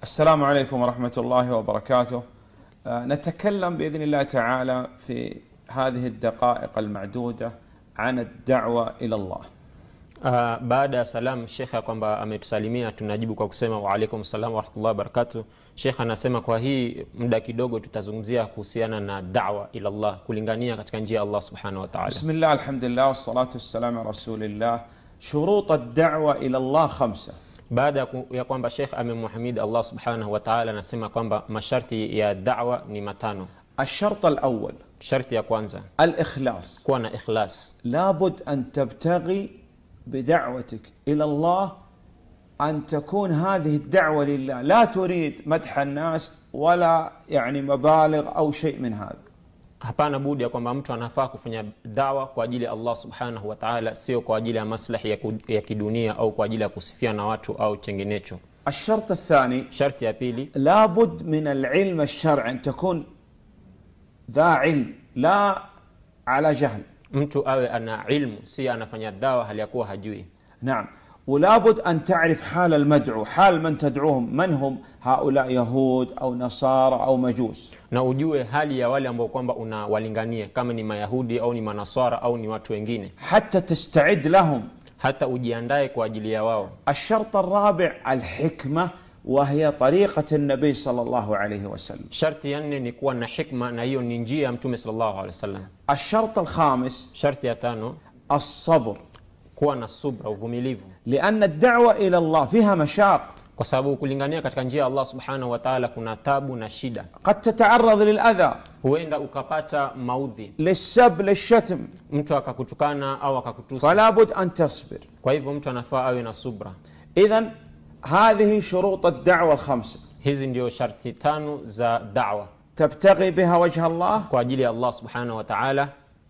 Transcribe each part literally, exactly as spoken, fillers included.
السلام عليكم ورحمة الله وبركاته. نتكلم بإذن الله تعالى في هذه الدقائق المعدودة عن الدعوة إلى الله. Uh, baada ya salam Sheikh kwamba ametusalimia, tunajibu kwa kusema wa alaikum salam wa rahmatullahi wa barakatuh. Sheikh anasema kwa hii muda kidogo tutazungumzia kuhusiana na da'wa ila Allah, kulingania katika njia ya Allah subhanahu wa ta'ala. Bismillah, alhamdulillah, wassalatu wassalamu ala rasulillah. Shurut ad-da'wa ila Allah khamsa. Baada ya kwamba Sheikh amemhimid Allah subhanahu wa ta'ala, anasema kwamba masharti ya da'wa ni matano. الشرط الأول sharti ya kwanza الإخلاص. kuwa na ikhlas. لابد أن تبتغي بدعوتك إلى الله أن تكون هذه الدعوة لله، لا تريد مدح الناس ولا يعني مبالغ أو شيء من هذا. Hapana budi ya kwamba mtu anafaa kufanya da'wa kwa ajili ya Allah subhanahu wa ta'ala, sio kwa ajili ya maslahi ya kidunia au kwa ajili ya kusifia na watu au chenginecho. الشرط الثاني sharti ya pili لابد من العلم الشرعي، أن تكون ذا علم لا على جهل. mtu awe ana ilmu, si anafanya dawa hali ya kuwa hajui. نعم. ولابد أن تعرف حال المدعو، حال من تدعوهم، من هم هؤلاء، يهود أو نصارى أو مجوس. Na ujue hali ya wale ambao kwamba unawalingania, kama ni mayahudi au ni manasara au ni watu wengine, حتى تستعد لهم، hata ujiandae kwa ajili ya wao. الشرط الرابع الحكمة، وهي طريقة النبي صلى الله عليه وسلم. sharti ya nne ni kuwa na hikma, na hiyo ni njia ya Mtume sallallahu alaihi wasallam. الشرط الخامس sharti ya tano الصبر، kuwa na subra, uvumilivu, لأن الدعوة إلى الله فيها مشاق. kwa sababu kulingania katika njia ya Allah subhanahu wa ta'ala kuna tabu na shida. قد تتعرض للأذى، huenda ukapata maudhi, للسب، للشتم، mtu akakutukana au akakutusi. فلا بد أن تصبر. kwa hivyo mtu anafaa awe na subra. إذن هذه شروط الدعوة الخمسة. hizi ndio sharti tano za da'wa. تبتغي بها وجه الله، kwa ajili ya Allah subhanahu wa ta'ala,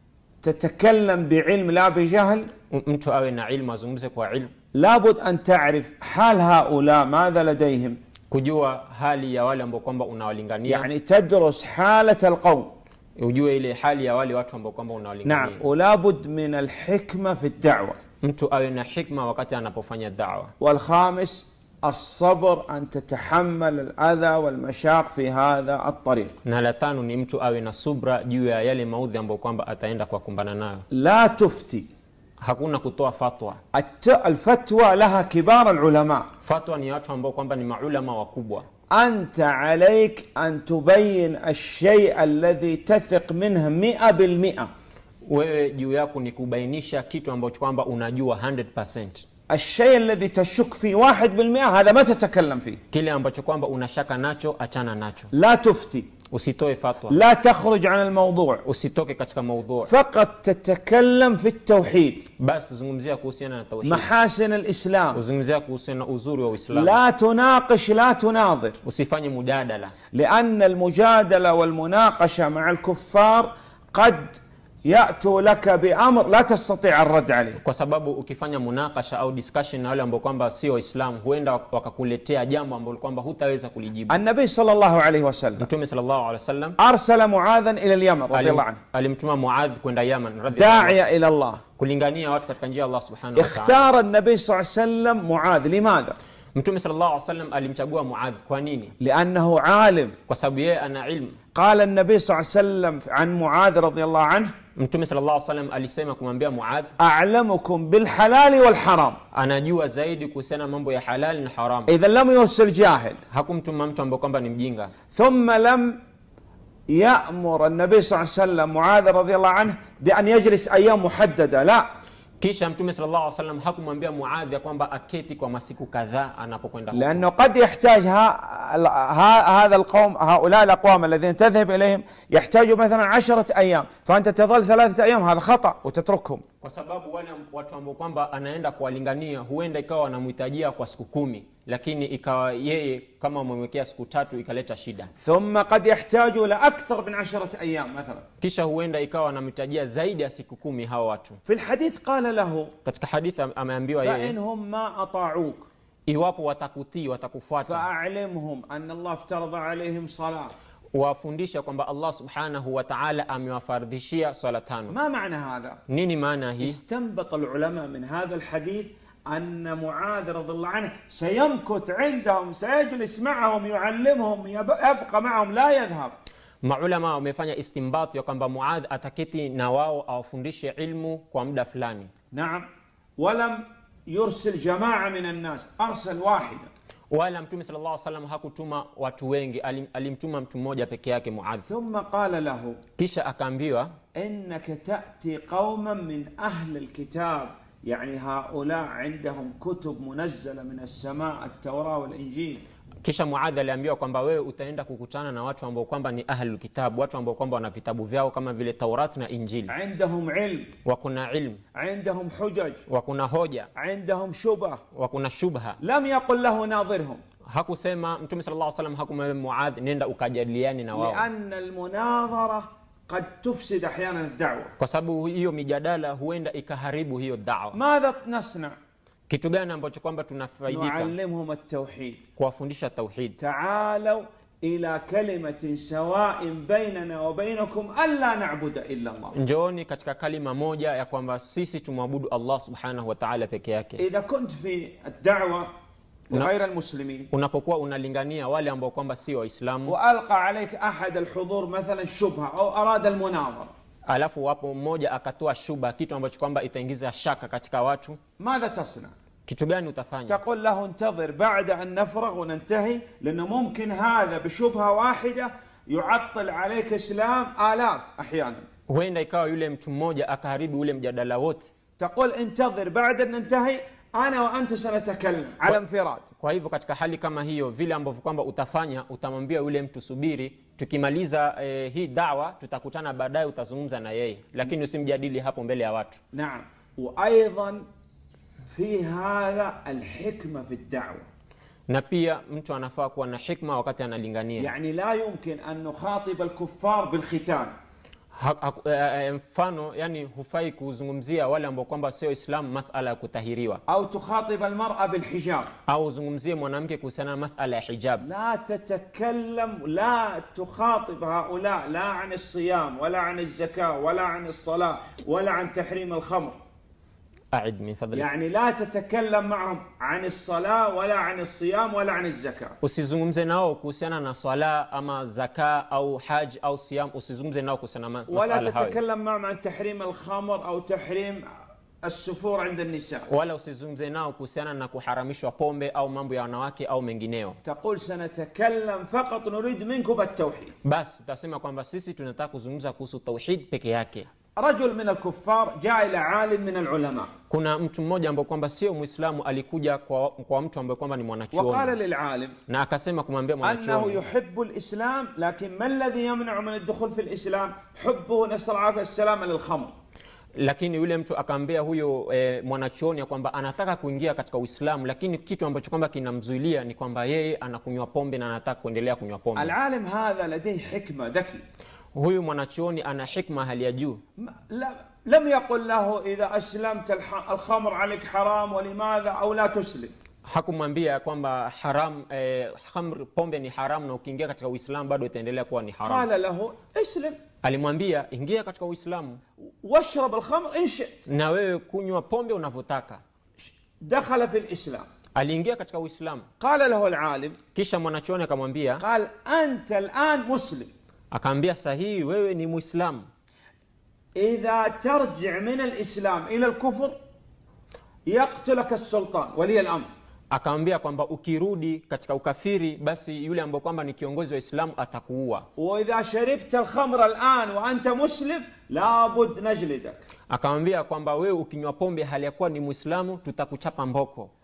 تتكلم بعلم لا بجهل، mtu awe na ilmu, azungumze kwa ilmu. لابد أن تعرف حال هؤلاء ماذا لديهم، kujua hali ya wale ambao kwamba unawalingania, يعني تدرس حالة القوم. ujue ile hali ya wale watu ambao kwamba unawalingania. نعم. ولابد من الحكمة في الدعوة. mtu awe na hikma wakati anapofanya da'wa. والخامس الصبر، أن تتحمل الأذى والمشاق في هذا الطريق. na la tano ni mtu awe na subra juu ya yale maudhi ambayo kwamba ataenda kwa kumbana nayo. لا تفتي. hakuna kutoa fatwa. الفتوى لها كبار العلماء. fatwa ni watu ambao kwamba ni maulama wakubwa. أنت عليك أن تبين الشيء الذي تثق منه مئة بالمئة. wewe juu yako ni kubainisha kitu ambacho kwamba unajua one hundred percent. الشيء الذي تشك فيه واحد بالمئة هذا ما تتكلم فيه. kile ambacho kwamba unashaka nacho, achana nacho. لا تفتي، usitoe fatwa, لا تخرج عن الموضوع، usitoke katika maudhu. فقط تتكلم في التوحيد، basi zungumzia kuhusiana na tauhid, محاسن الإسلام. uzungumzia kuhusiana na uzuri wa Uislamu. لا تناقش، لا تناظر، usifanye mujadala, لأن المجادلة والمناقشة مع الكفار قد يأتوا لك بأمر لا تستطيع الرد عليه. kwa sababu ukifanya munakasha au discussion na wale ambao kwamba sio Waislamu, huenda wakakuletea jambo ambalo kwamba hutaweza kulijibu. النبي صلى الله عليه وسلم Mtume sallallahu alaihi wasallam أرسل معاذا إلى اليمن رضي الله عنه، alimtuma Muadh kwenda Yaman radhiallahu anhu, داعية إلى الله، kulingania watu katika njia ya Allah subhanahu wa ta'ala. اختار النبي صلى الله عليه وسلم معاذ. لماذا؟ Mtume sallallahu alaihi wasallam alimchagua Muadh. kwa nini? لأنه عالم. kwa sababu yeye ana ilmu. قال النبي صلى الله عليه وسلم عن معاذ رضي الله عنه: Mtume sallallahu alaihi wasallam alisema kumwambia Muadh, أعلمكم بالحلال والحرام. anajua zaidi kuhusiana mambo ya halali na haramu. إذا لم يرسل جاهل. hakumtuma mtu ambaye kwamba ni mjinga. ثم لم يأمر النبي صلى الله عليه وسلم معاذ رضي الله عنه بأن يجلس أيام محددة، لا. kisha Mtume sallallahu alaihi wasallam hakumwambia Muadh ya kwamba aketi kwa masiku kadhaa anapokwenda huko. لأنه قد يحتاج ها ها هذا القوم، هؤلاء الأقوام الذين تذهب إليهم يحتاجوا مثلا عشرة أيام، فأنت تظل ثلاثة أيام، هذا خطأ وتتركهم. kwa sababu wale watu ambao kwamba anaenda kuwalingania huenda ikawa wanamhitajia kwa siku kumi, lakini ikawa yeye kama umemwekea siku tatu ikaleta shida. ثم قد يحتاج إلى أكثر من عشرة أيام مثلا. kisha huenda ikawa wanamhitajia zaidi ya siku kumi hao watu. في الحديث قال له: katika hadithi ameambiwa yeye, فإنهم ما أطاعوك iwapo watakutii, watakufuata, فأعلمهم أن الله افترض عليهم صلاة. wafundisha kwamba Allah subhanahu wa ta'ala amewafardhishia swala tano. ما معنى هذا؟ nini maana hii? استنبط العلماء من هذا الحديث أن معاذ رضي الله عنه سيمكث عندهم، سيجلس معهم، يعلمهم، يبقى معهم لا يذهب. Maulama wamefanya istinbat ya kwamba Muadh ataketi na wao awafundishe ilmu kwa muda fulani. Naam. Walam yursil jamaa min an-nas, arsal wahida. Wala Mtume sallallahu alaihi wasallam hakutuma watu wengi, alimtuma mtu mmoja peke yake Muadh. Thumma qala lahu, kisha akaambiwa, innaka ta'ti qauman min ahli al-kitab, yani haula indahum kutub munazzala min as-samaa, at-Tawra wal-Injil. Kisha Muadh aliambiwa kwamba wewe utaenda kukutana na watu ambao kwamba ni ahlul kitab, watu ambao kwamba wana vitabu vyao kama vile Taurat na Injili. Indahum ilm, wakuna ilm. Indahum hujaj, wakuna hoja. Indahum shubha, wakuna shubha. Lam yaqul lahu nadhirhum, hakusema Mtume sallallahu alaihi wasallam hakumwambia Muadh nenda ukajadiliane na wao. Lianna almunadhara qad tufsid ahyana ad-da'wa, kwa sababu hiyo mijadala huenda ikaharibu hiyo da'wa. Madha nasna, kitu gani ambacho kwamba tunafaidika? Nuallimhum at-tauhid, kuwafundisha tauhid. Ta'alu ila kalimatin sawa'in bainana wa bainakum alla na'budu illa Allah, njooni katika kalima moja ya kwamba sisi tumwabudu Allah subhanahu wa ta'ala peke yake. Idha kunt fi ad-da'wa لغير المسلمين, unapokuwa unalingania wale ambao kwamba si waislamu, والقى عليك احد الحضور مثلا شبهه او اراد المناظره, alafu wapo mmoja akatoa shubha, kitu ambacho kwamba itaingiza shaka katika watu, ماذا تصنع؟ kitu gani utafanya? تقول له انتظر بعد ان نفرغ وننتهي، لانه ممكن هذا بشبهه واحده يعطل عليك اسلام آلاف احيانا. huenda ikawa yule mtu mmoja akaharibu ule mjadala wote. تقول انتظر بعد ان ننتهي ana wa anta sanatakallam ala infirad. Kwa hivyo katika hali kama hiyo, vile ambavyo kwamba utafanya, utamwambia yule mtu subiri, tukimaliza eh, hii da'wa tutakutana baadaye, utazungumza na yeye, lakini usimjadili hapo mbele ya watu. Naam. Wa aidan fi hadha alhikma fi ad-da'wa, na pia mtu anafaa kuwa na hikma wakati analingania. Yani la yumkin an nukhatib al-kuffar bil-khitan, mfano yani hufai kuzungumzia wale ambao kwamba sio Islam masala ya kutahiriwa, au tukhatib al-mar'a bil-hijab, au zungumzie mwanamke kuhusiana na masala ya hijab. la tatakallam, la tukhatib haula la an as-siyam wala an az-zakah wala an as-salah wala an tahrim al-khamr. أعد من فضلك. يعني لا تتكلم معهم عن الصلاة ولا عن الصيام ولا عن الزكاة. usizungumze nao kuhusiana na swala ama zaka au haj au siyam, usizungumze nao kuhusiana na masala hayo. ولا تتكلم معهم عن تحريم الخمر أو تحريم السفور عند النساء. wala usizungumze nao kuhusiana na kuharamishwa pombe au mambo ya wanawake au mengineo. تقول سنتكلم فقط نريد منكم التوحيد. basi utasema kwamba sisi tunataka kuzungumza kuhusu tauhid peke yake. رجل من الكفار جاء إلى عالم من العلماء. kuna mtu mmoja ambaye kwamba sio Muislamu alikuja kwa kwa mtu ambaye kwamba ni mwanachuoni. وقال للعالم, na akasema kumwambia mwanachuoni, أنه يحب الإسلام لكن ما الذي يمنع من الدخول في الإسلام؟ حبه نسأل الله السلامة للخمر. lakini yule mtu akaambia huyo e, mwanachuoni ya kwamba anataka kuingia katika Uislamu, lakini kitu ambacho kwamba kinamzuilia ni kwamba yeye anakunywa pombe na anataka kuendelea kunywa pombe. العالم هذا لديه حكمة ذكي. huyu mwanachuoni ana hikma hali ya juu. لم يقل له إذا أسلمت الخمر عليك حرام ولماذا أو لا تسلم. hakumwambia kwamba haram eh, khamr pombe ni haram na ukiingia katika Uislamu bado itaendelea kuwa ni haram. قال له اسلم, alimwambia ingia katika Uislamu واشرب الخمر إن شئت, na wewe kunywa pombe unavyotaka. دخل في الإسلام, aliingia katika Uislamu. قال له العالم, kisha mwanachuoni akamwambia, قال أنت الآن مسلم, akaambia sahihi, wewe ni Muislamu. إذا ترجع من الإسلام إلى الكفر يقتلك السلطان ولي الأمر. akamwambia kwamba ukirudi katika ukafiri basi yule ambaye kwamba ni kiongozi wa Uislamu atakuua. وإذا شربت الخمر الآن وأنت مسلم لابد نجلدك. akamwambia kwamba wewe ukinywa pombe hali ya kuwa ni Muislamu tutakuchapa mboko.